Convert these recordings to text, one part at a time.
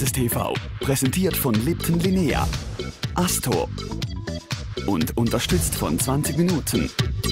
Faces TV, präsentiert von Lipton Linea, Astor und unterstützt von 20 Minuten.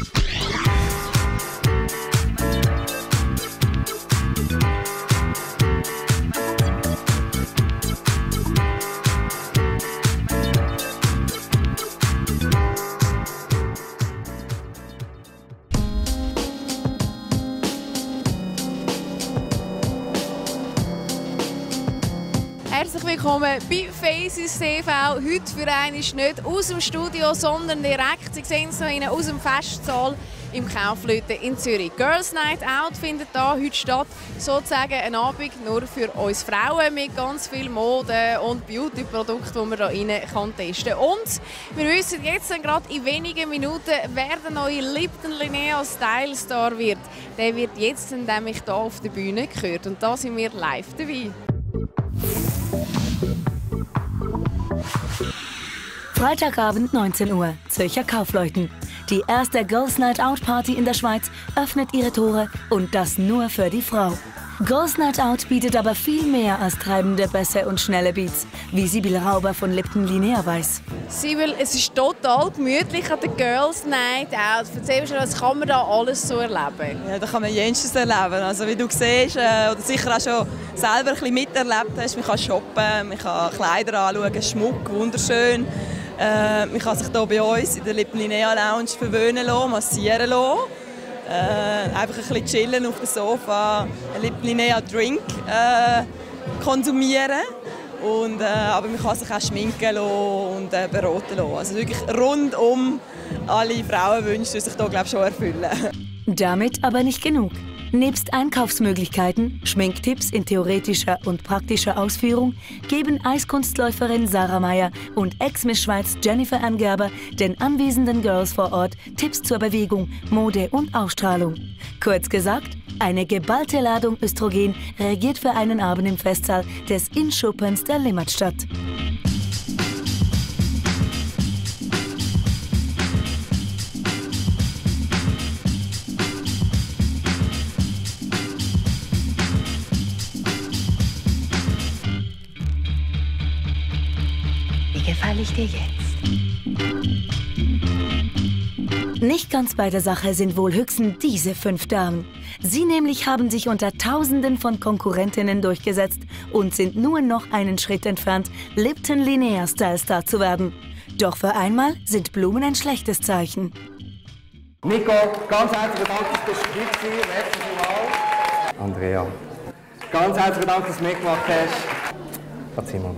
Herzlich willkommen bei Faces TV. Heute für einen ist nicht aus dem Studio, sondern direkt, Sie sehen es noch innen, aus dem Festsaal im Kaufleuten in Zürich. Girls Night Out findet da heute statt. Sozusagen ein Abend nur für uns Frauen mit ganz viel Mode und Beauty-Produkten, die man hier rein testen kann. Und wir wissen jetzt gerade in wenigen Minuten, wer der neue Lipton Linea Style Star wird. Der wird jetzt nämlich hier auf der Bühne gehört. Und da sind wir live dabei. Freitagabend 19 Uhr, Zürcher Kaufleuten. Die erste Girls Night Out Party in der Schweiz öffnet ihre Tore und das nur für die Frau. Girls Night Out bietet aber viel mehr als treibende Bässe und schnelle Beats, wie Sibyl Rauber von Lipton Linea weiß. Sibyl, es ist total gemütlich an der Girls Night Out. Erzähl mir, was kann man da alles so erleben? Ja, da kann man jenstes erleben. Also wie du siehst, oder sicher auch schon selber ein bisschen miterlebt hast, man kann shoppen, man kann Kleider anschauen, Schmuck, wunderschön. Man kann sich hier bei uns in der Lipton Linea Lounge verwöhnen lassen, massieren lassen. Einfach ein bisschen chillen auf dem Sofa, einen Lipton Linea Drink konsumieren. Aber man kann sich auch schminken lassen und beraten lassen. Also wirklich rundum alle Frauenwünsche, die sich hier, glaube ich, schon erfüllen. Damit aber nicht genug. Nebst Einkaufsmöglichkeiten, Schminktipps in theoretischer und praktischer Ausführung geben Eiskunstläuferin Sarah Meyer und Ex-Miss Schweiz Jennifer Ann Gerber den anwesenden Girls vor Ort Tipps zur Bewegung, Mode und Ausstrahlung. Kurz gesagt, eine geballte Ladung Östrogen regiert für einen Abend im Festsaal des In-Schuppens der Limmatstadt. Gefalle ich dir jetzt? Nicht ganz bei der Sache sind wohl höchstens diese 5 Damen. Sie nämlich haben sich unter Tausenden von Konkurrentinnen durchgesetzt und sind nur noch einen Schritt entfernt, Lipton Linea Style Star zu werden. Doch für einmal sind Blumen ein schlechtes Zeichen. Nico, ganz herzlichen Dank, dass du dabei warst. Merci vielmals. Andrea, ganz herzlichen Dank, dass du mitgemacht hast. Simon.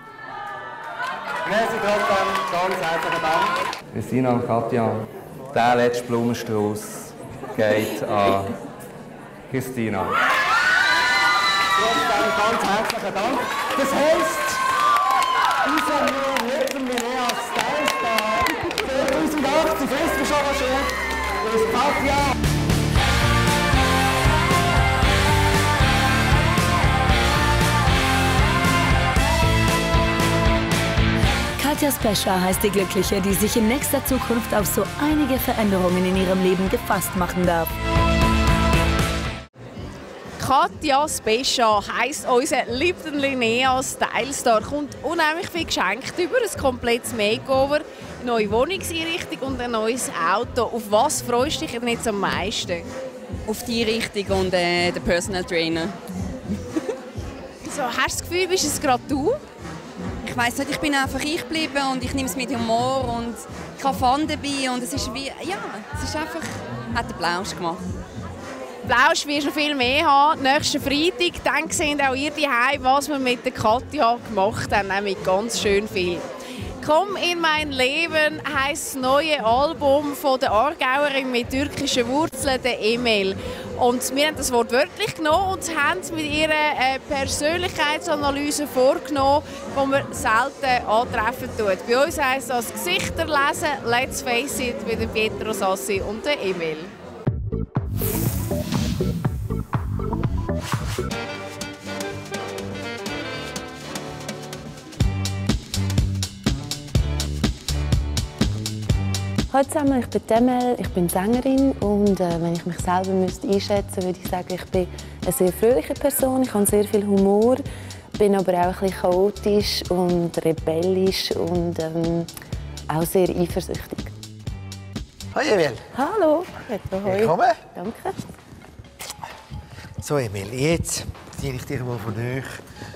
Merci trotzdem, ganz herzlichen Dank. Christina und Katja, der letzte Blumenstrauß geht an Christina. Trotzdem ganz herzlichen Dank. Das heisst, unser neuer Lipton Linea Style Star 2018 fest schon ist Katja. Katja Spescher heißt die Glückliche, die sich in nächster Zukunft auf so einige Veränderungen in ihrem Leben gefasst machen darf. Katja Spescher heisst unser Lipton Linea Style Star. Kommt unheimlich viel geschenkt über, ein komplettes Makeover, eine neue Wohnungseinrichtung und ein neues Auto. Auf was freust du dich denn jetzt am meisten? Auf die Richtung und den Personal Trainer. So, hast du das Gefühl, bist es gerade du? Ich weiss nicht, ich bin einfach ich geblieben und ich nehme es mit Humor und ich habe Fun dabei und es ist wie, ja, es ist einfach, hat den Plausch gemacht. Plausch wirst du noch viel mehr haben. Nächsten Freitag, dann sehen auch ihr daheim, was wir mit der Katja gemacht haben, nämlich ganz schön viel. «Komm in mein Leben» heisst das neue Album von der Aargauerin mit türkischen Wurzeln, der Emel. Und wir haben das Wort wörtlich genommen und haben mit ihrer Persönlichkeitsanalyse vorgenommen, die man selten antreffen tut. Bei uns heisst das «Gesichter lesen, let's face it» mit Pietro Sassi und der Emel. Hallo zusammen, ich bin Emel, ich bin Sängerin und wenn ich mich selber einschätzen müsste, würde ich sagen, ich bin eine sehr fröhliche Person, ich habe sehr viel Humor, bin aber auch ein bisschen chaotisch und rebellisch und auch sehr eifersüchtig. Hi Emil. Hallo. Hoi. Willkommen. Danke. So Emil, jetzt sehe ich dich mal von euch.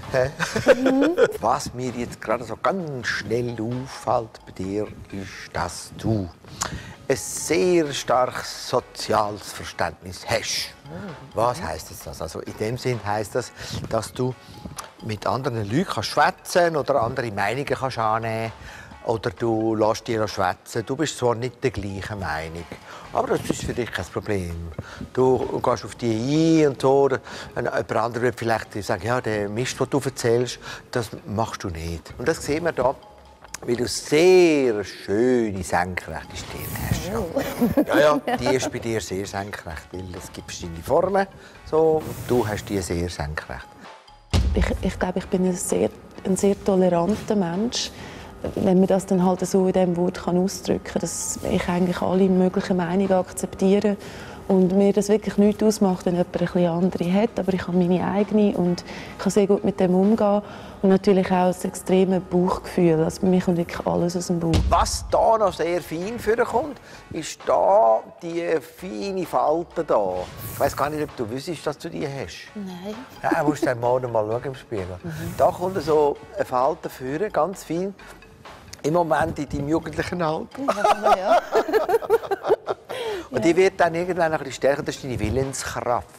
Was mir jetzt gerade so ganz schnell auffällt bei dir, ist, dass du ein sehr starkes soziales Verständnis hast. Was heisst das? Also in dem Sinn heisst das, dass du mit anderen Leuten schwätzen kannst oder andere Meinungen kannst annehmen oder du lässt dir schwätzen. Du bist zwar nicht der gleichen Meinung, aber das ist für dich kein Problem. Du gehst auf die ein und so. Oder jemand anderes wird vielleicht sagen, ja, der Mist, den du erzählst, das machst du nicht. Und das sehen wir hier, weil du sehr schöne senkrechte Stirn hast. Ja, die ist bei dir sehr senkrecht, weil es gibt verschiedene Formen. So, du hast die sehr senkrecht. Ich glaube, ich bin ein sehr toleranter Mensch. Wenn man das dann halt so in diesem Wort ausdrücken kann, dass ich eigentlich alle möglichen Meinungen akzeptiere und mir das wirklich nichts ausmacht, wenn jemand ein bisschen andere hat. Aber ich habe meine eigene und ich kann sehr gut mit dem umgehen. Und natürlich auch das extreme Bauchgefühl. Also bei mir kommt wirklich alles aus dem Bauch. Was hier noch sehr fein vorkommt, ist hier die feine Falte hier. Ich weiss gar nicht, ob du wüsstest, dass du die hast. Nein. Ja, du musst dann morgen mal schauen im Spiegel. Da kommt so eine Falte vor, ganz fein. Im Moment in deinem jugendlichen Alter. Ja. Und die wird dann irgendwann ein bisschen stärker. Das ist deine Willenskraft.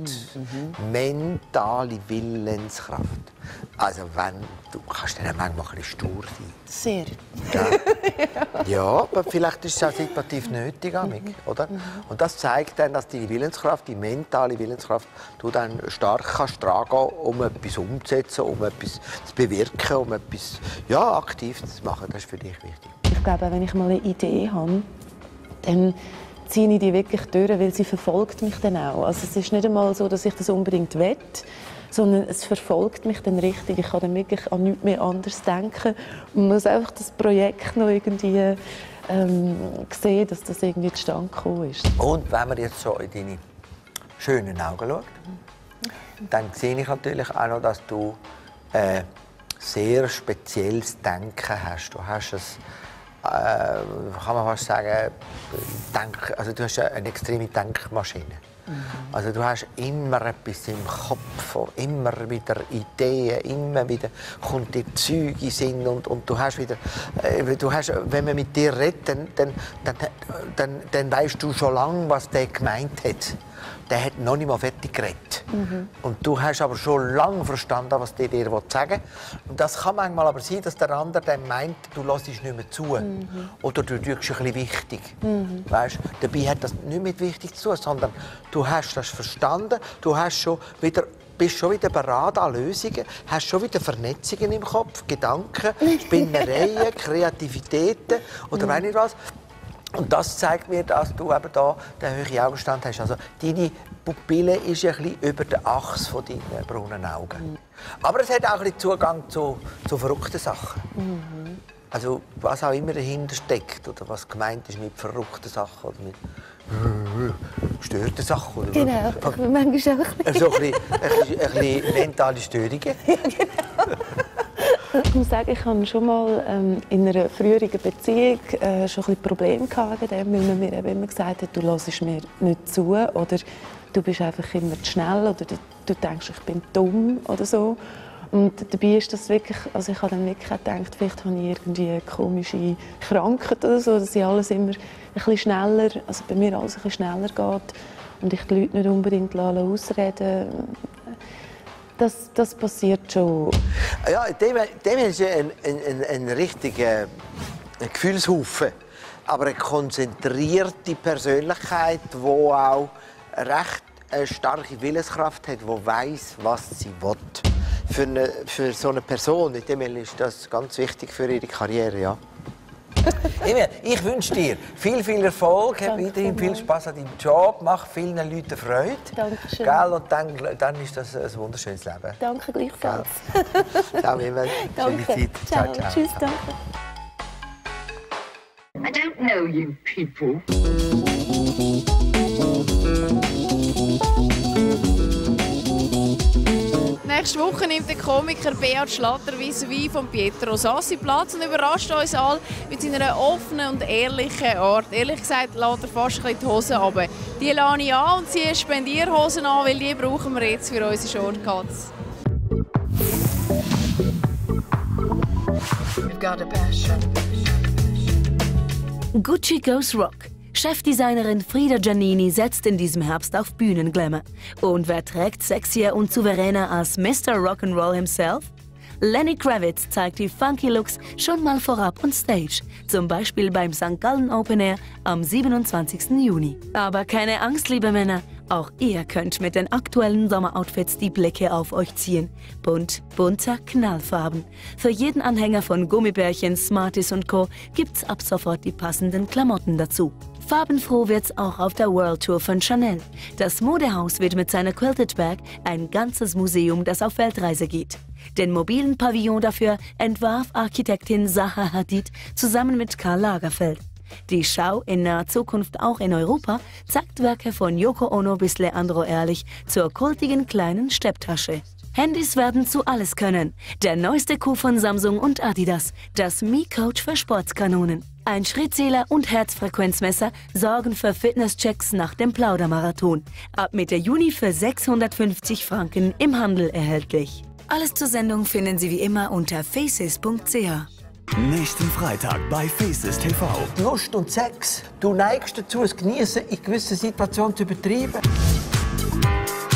Mentale Willenskraft. Also wenn, du kannst dann manchmal ein bisschen stur sein. Sehr. Ja, aber vielleicht ist es auch situativ nötig, oder? Und das zeigt dann, dass deine Willenskraft, die mentale Willenskraft, du dann stark kannst tragen, um etwas umzusetzen, um etwas zu bewirken, um etwas aktiv zu machen. Das ist für dich wichtig. Ich glaube, wenn ich mal eine Idee habe, dann ziehe ich die wirklich durch, weil sie verfolgt mich dann auch. Also es ist nicht einmal so, dass ich das unbedingt will, sondern es verfolgt mich dann richtig. Ich kann dann wirklich an nichts mehr anderes denken und muss einfach das Projekt noch irgendwie sehen, dass das irgendwie zustande gekommen ist. Und wenn man jetzt so in deine schönen Augen schaut, dann sehe ich natürlich auch noch, dass du sehr spezielles Denken hast. Du hast kann man fast sagen, du hast eine extreme Denkmaschine. Also du hast immer etwas im Kopf, immer wieder Ideen, immer wieder kommt dir Zeug in den Sinn und du hast wieder, wenn man mit dir redet, dann weißt du schon lange, was der gemeint hat. Der hat noch nicht mal fertig geredet. Und du hast aber schon lange verstanden, was der dir sagen will. Und das kann manchmal aber sein, dass der andere dann meint, du lässt nicht mehr zu. Oder du tust ein bisschen wichtig. Weißt? Dabei hat das nicht mit wichtig zu tun, sondern du hast das verstanden, du hast bist schon wieder bereit an Lösungen, hast schon wieder Vernetzungen im Kopf, Gedanken, Spinnereien, Kreativitäten oder weiss nicht was. Und das zeigt mir, dass du eben da den hohen Augenstand hast. Also deine Pupille ist ein bisschen über der Achse von deinen braunen Augen. Aber es hat auch ein bisschen Zugang zu verrückten Sachen. Also was auch immer dahinter steckt oder was gemeint ist mit verrückten Sachen oder mit gestörten Sachen. Oder Genau, manchmal auch. Also ein bisschen mentale Störungen. Ja, genau. Ich muss sagen, ich hatte schon mal in einer früheren Beziehung schon ein bisschen Probleme wegen dem, weil man mir eben immer gesagt hat, du hörst mir nicht zu oder du bist einfach immer zu schnell oder du denkst, ich bin dumm oder so. Und dabei ist das wirklich, also ich habe dann wirklich gedacht, vielleicht habe ich irgendwie eine komische Krankheit oder so, dass ich alles immer ein bisschen schneller, also bei mir alles ein bisschen schneller geht und ich die Leute nicht unbedingt ausreden lasse. Das passiert schon. Ja, dem ist ein richtiger Gefühlshaufen. Aber eine konzentrierte Persönlichkeit, die auch recht eine starke Willenskraft hat, die weiss, was sie will. Für so eine Person ist das ganz wichtig für ihre Karriere. Ja. Emil, ich wünsche dir viel Erfolg, hab weiterhin viel Spaß an deinem Job, mach vielen Leuten Freude. Dankeschön. Gell? Und dann ist das ein wunderschönes Leben. Danke gleichfalls. Ciao, Emil. Danke. Schöne Zeit. Ciao. Tschüss, danke. I don't know you people. Nächste Woche nimmt der Komiker Beat Schlatter vis-à-vis von Pietro Sassi Platz und überrascht uns alle mit seiner offenen und ehrlichen Art. Ehrlich gesagt lässt er fast ein bisschen die Hosen runter. Die lasse ich an und ziehe Spendierhosen an, weil die brauchen wir jetzt für unsere Shortcuts. Gucci Goes Rock. Chefdesignerin Frida Giannini setzt in diesem Herbst auf Bühnenglamour. Und wer trägt sexier und souveräner als Mr. Rock'n'Roll himself? Lenny Kravitz zeigt die funky Looks schon mal vorab on Stage, zum Beispiel beim St. Gallen Open Air am 27. Juni. Aber keine Angst, liebe Männer, auch ihr könnt mit den aktuellen Sommeroutfits die Blicke auf euch ziehen. Bunter Knallfarben. Für jeden Anhänger von Gummibärchen, Smarties und Co. gibt's ab sofort die passenden Klamotten dazu. Farbenfroh wird's auch auf der World Tour von Chanel. Das Modehaus wird mit seiner Quilted Bag ein ganzes Museum, das auf Weltreise geht. Den mobilen Pavillon dafür entwarf Architektin Zaha Hadid zusammen mit Karl Lagerfeld. Die Schau in naher Zukunft auch in Europa zeigt Werke von Yoko Ono bis Leandro Ehrlich zur kultigen kleinen Stepptasche. Handys werden zu alles können. Der neueste Coup von Samsung und Adidas, das Mi Coach für Sportskanonen. Ein Schrittzähler und Herzfrequenzmesser sorgen für Fitnesschecks nach dem Plaudermarathon. Ab Mitte Juni für 650 Franken im Handel erhältlich. Alles zur Sendung finden Sie wie immer unter faces.ch. Nächsten Freitag bei Faces TV. Lust und Sex. Du neigst dazu, es genießen in gewissen Situationen zu übertreiben.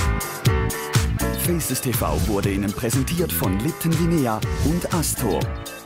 Faces TV wurde Ihnen präsentiert von Lipton Linea und Astor.